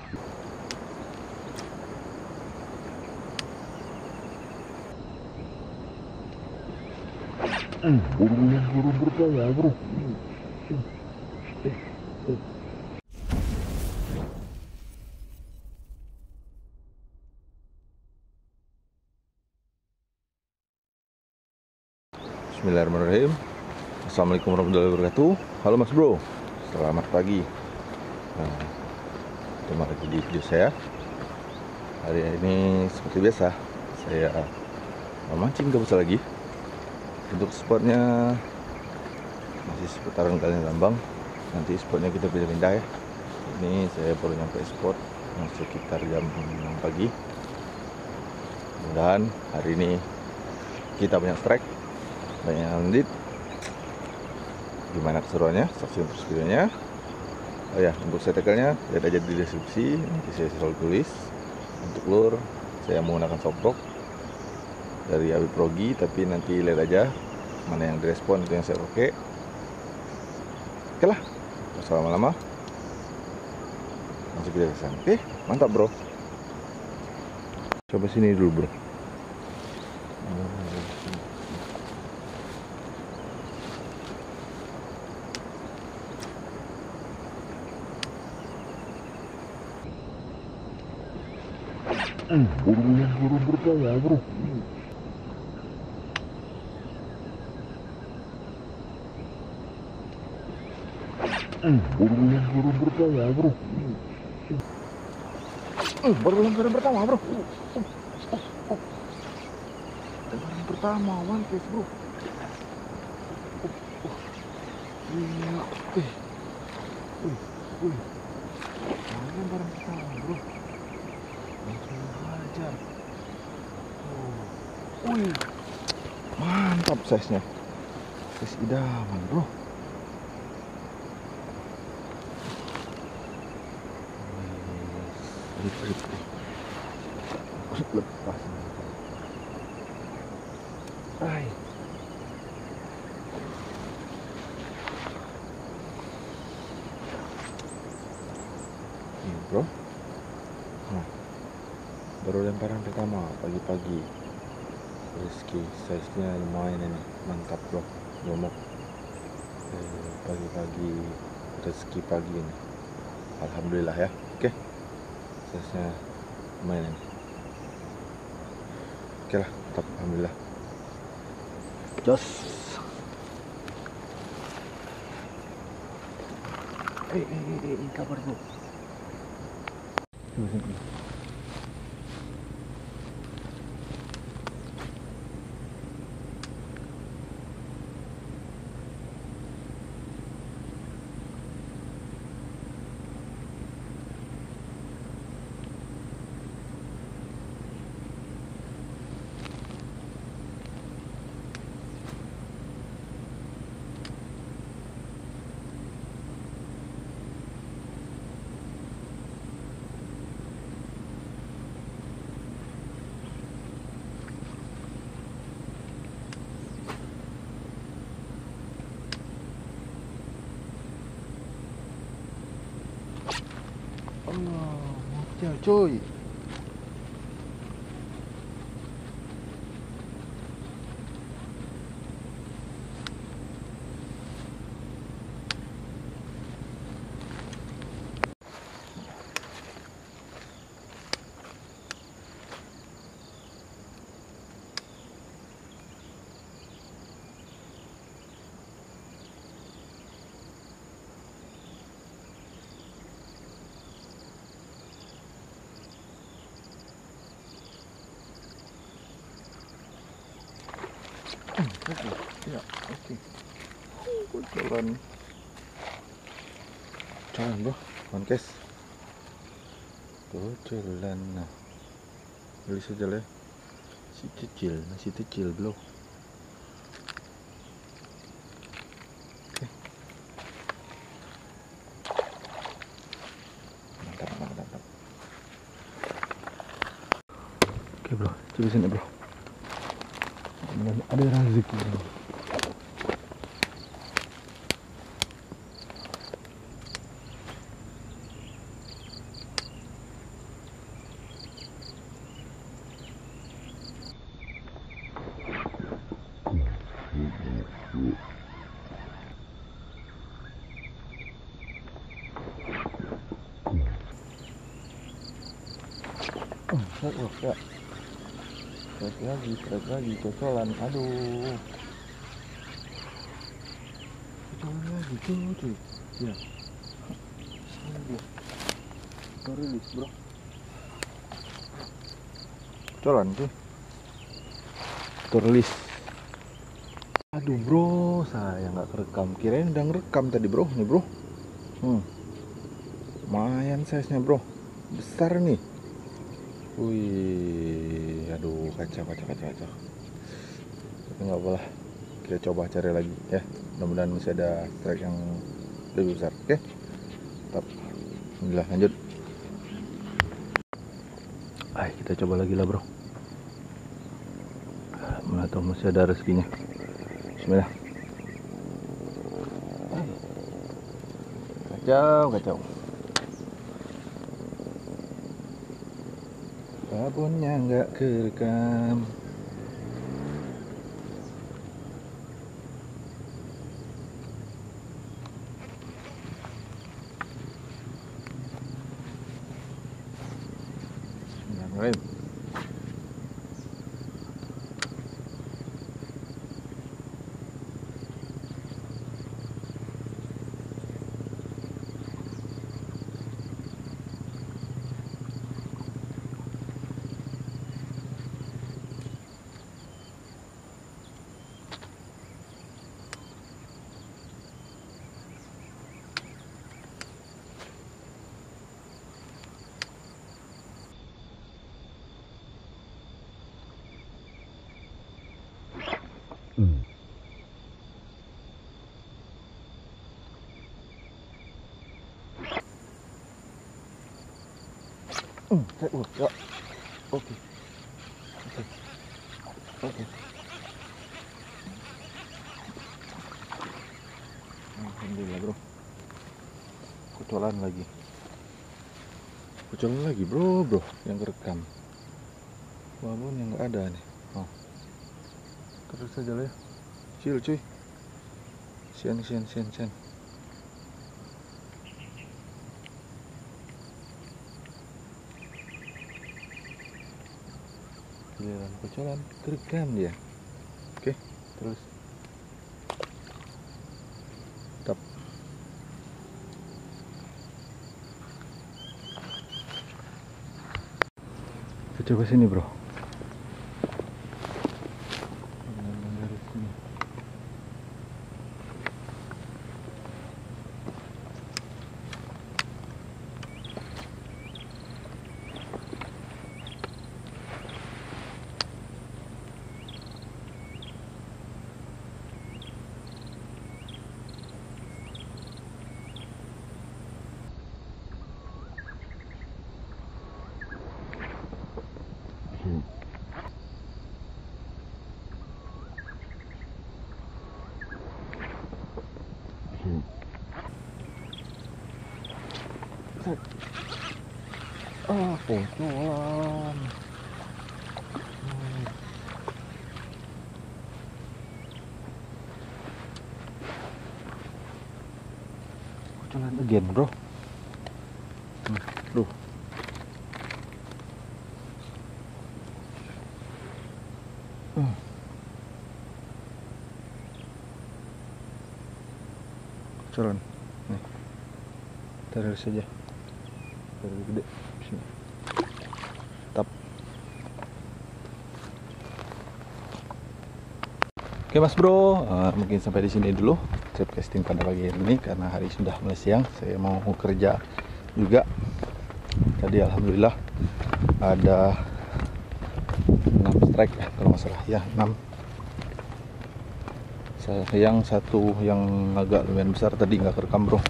Burungnya burung bergaya bro. Bismillahirrahmanirrahim. Assalamualaikum warahmatullahi wabarakatuh. Halo Mas Bro, selamat pagi. Kembali lagi di video saya. Hari ini seperti biasa saya memancing gabus lagi. Untuk spotnya masih seputaran Kalian Lambang. Nanti spotnya kita pindah-pindah ya. Ini saya baru nyampe spot sekitar jam 6 pagi. Mudah-mudahan hari ini kita banyak strike, banyak landit. Gimana keseruannya? Saksikan terus videonya. Oh ya, untuk setekelnya lihat aja di deskripsi, nanti saya selalu tulis. Untuk lure saya menggunakan softbox dari Awi Progi, tapi nanti lihat aja mana yang direspon itu yang saya pakai. Oke lah, usah lama-lama, langsung kita kesana. Oke, mantap bro. Coba sini dulu bro. Burungnya burung bergaya bro. Burungnya burung bergaya bro. Baru lembaran pertama bro. Lembaran pertama, one piece bro. Lembaran pertama bro. Langsung hajar. Mantap size-nya. Size idaman bro. Lepas. Ay. Ini bro. Nah, baru lemparan pertama pagi-pagi. Rezeki size-nya lumayan ini, mantap bro. Jomok. Pagi-pagi rezeki pagi ini. Alhamdulillah ya. Oke. Size-nya lumayan ini. Oke lah, tetap alhamdulillah. Jos. Kabar bro. Allah, motel coy. Ya, oke. Jalan bro, mankes. Tuh jalan, nah. Beli saja lah. Masih kecil bro. Oke. Mantap. Oke bro, coba sini bro. Ada rezeki bro. Ya. Strike lagi, cocolan. Aduh. Cocolan lagi, cuy. Ya. Rilis, bro. Cocolan, cuy. Rilis. Aduh, bro, saya nggak kerekam. Kirain udah ngerekam tadi, bro. Nih, bro. Lumayan size-nya, bro. Besar nih. Wih, aduh, kacau. Tapi nggak apa-apa, kita coba cari lagi ya. Mudah-mudahan masih ada strike yang lebih besar. Oke, tetap. Alhamdulillah, lanjut. Ayo kita coba lagi lah, bro. Mana tahu masih ada rezekinya. Bismillah. Kacau. Babonnya nggak kerekam. Bismillahirrahmanirrahim. Ya. Oke. Alhamdulillah, bro. Kocolan lagi, bro, yang kerekam. Babon yang nggak ada nih. Oh. Terus saja lah ya. Chill, cuy. Sian. Giliran kocolan kerekam dia. Oke, terus tetap. Kita coba sini, bro. Dari sini. Kocolan. Kocolan again, bro. Duh. Kocolan. Nih. Taruh saja. Taruh gede. Sini. Tap. Oke, Mas Bro, mungkin sampai di sini dulu trip casting pada pagi ini karena hari sudah mulai siang. Saya mau kerja juga. Tadi alhamdulillah ada 6 strike ya, kalau nggak salah ya, 6. Sayang satu yang agak lumayan besar tadi nggak kerekam, bro.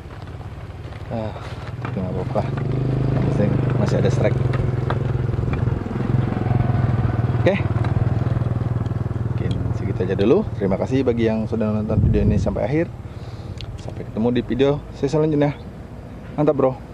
Tapi nggak apa-apa, masih ada strike. Oke, mungkin segitu aja dulu. Terima kasih bagi yang sudah menonton video ini sampai akhir. Sampai ketemu di video saya selanjutnya. Mantap, bro.